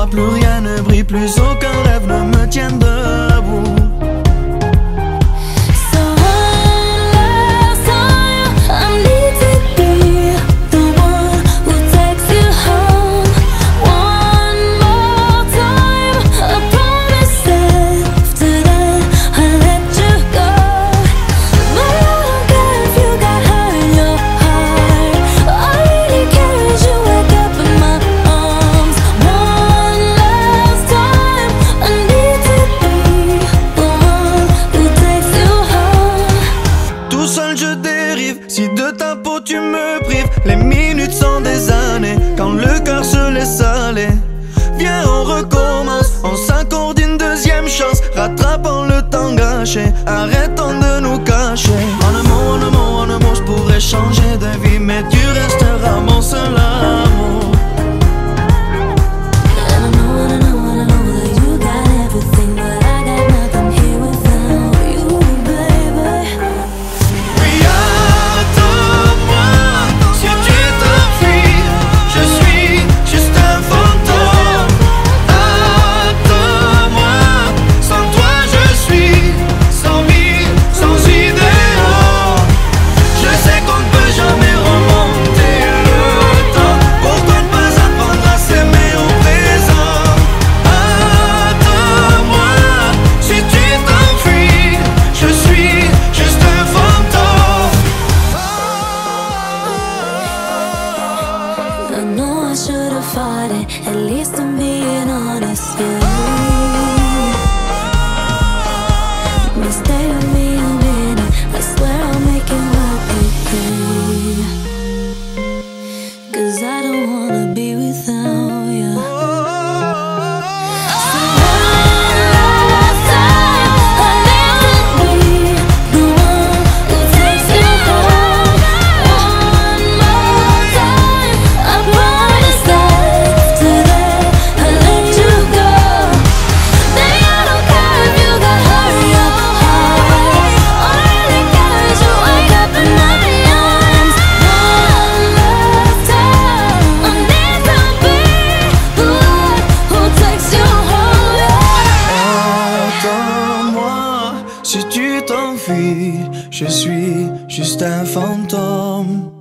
plus rien ne brille, plus aucun rêve ne me tient debout. Si de ta peau tu me prives, les minutes sont des années. Quand le cœur se laisse aller, viens on recommence. On s'accorde une deuxième chance, rattrapons le temps gâché. Arrêtons de nous cacher. En un mot, je pourrais changer de vie, mais tu resteras mon seul amour. I should have fought it, at least I'm being honest, yeah. But stay with me a minute, I swear I'll make it work with me. 'Cause I don't wanna be without you. Si tu t'enfuis, je suis juste un fantôme.